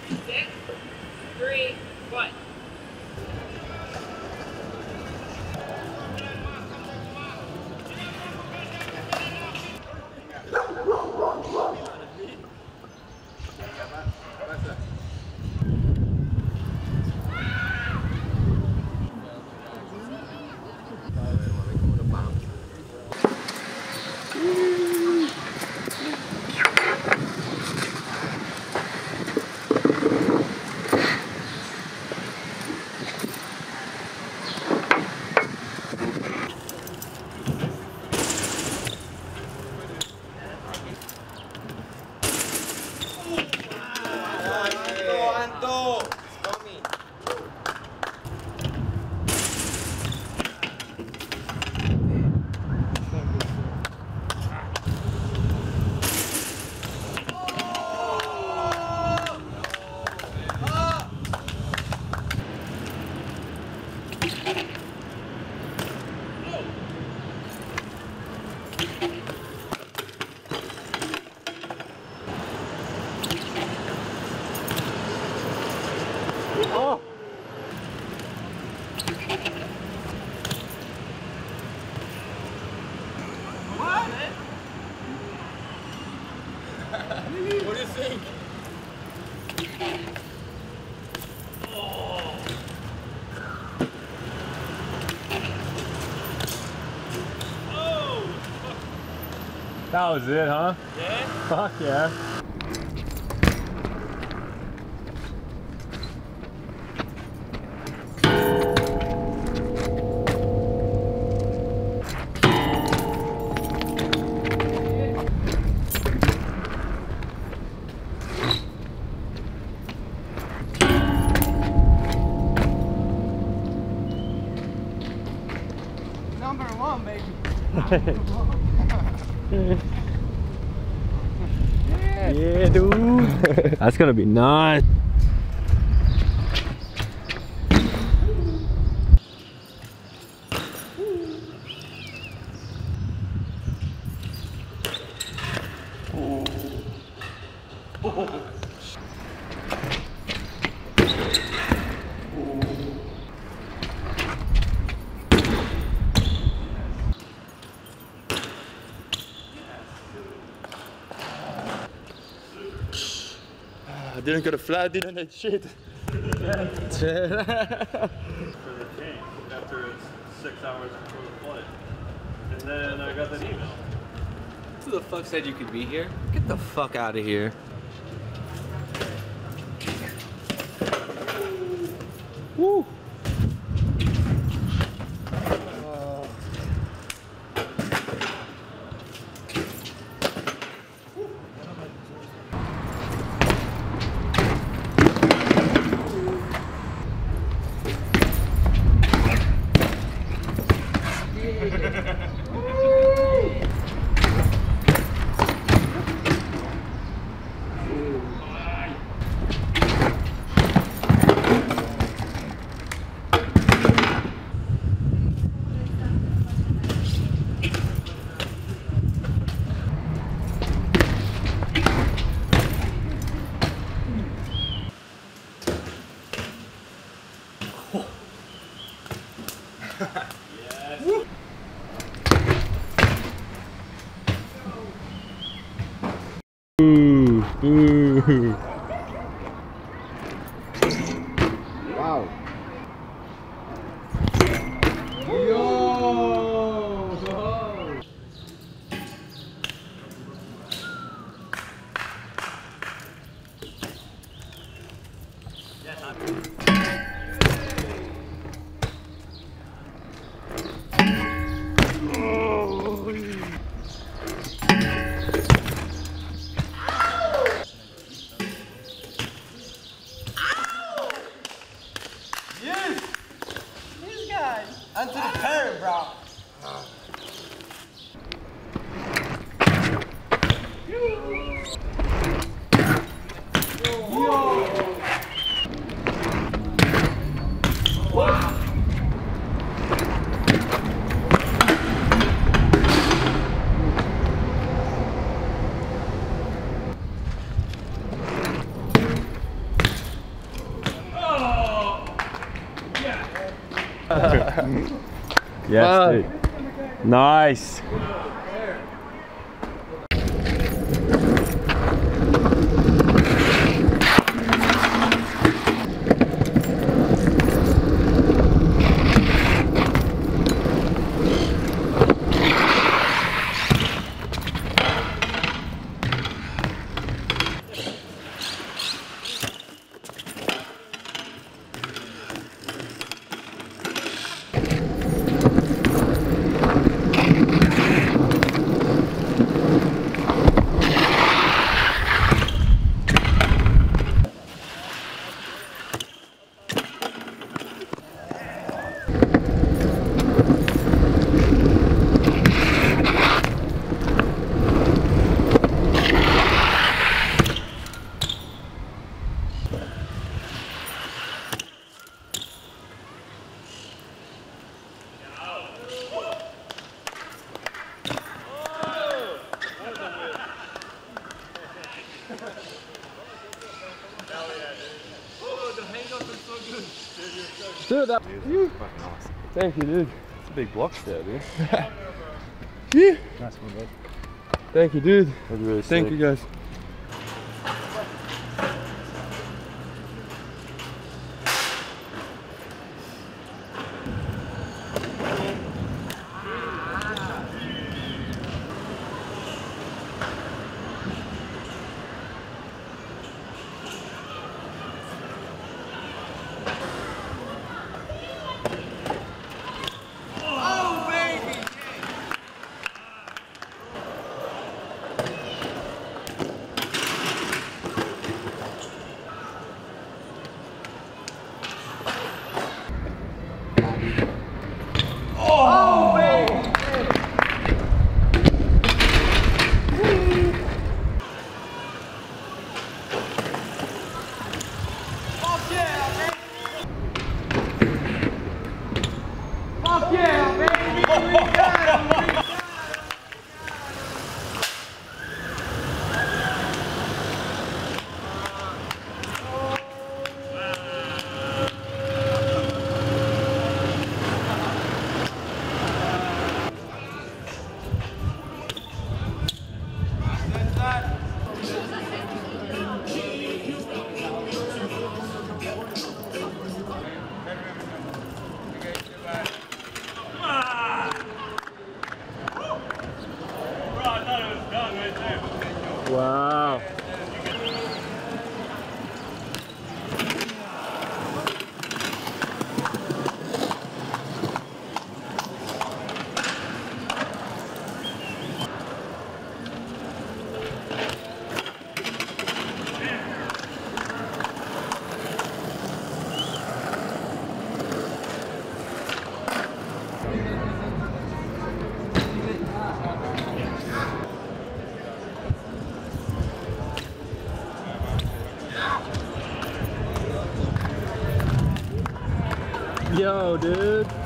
6, 3, 1. Oh! What? What do you think? Oh. Oh. That was it, huh? Yeah? Fuck yeah. Number 1, baby. Yeah, dude. That's gonna be nice. I didn't get a flat, didn't I? Shit. For the Kink after it's 6 hours before the flight. And then I got that email. Who the fuck said you could be here? Get the fuck out of here. Woo! Ooh, ooh. Wow. Yes, dude. Nice. Dude, that Dude, fucking awesome. thank you, dude. It's a big block there, dude. Yeah. Nice one, bud. Thank you, dude. That was really Thank sick. you, guys. Wow. Yo, dude.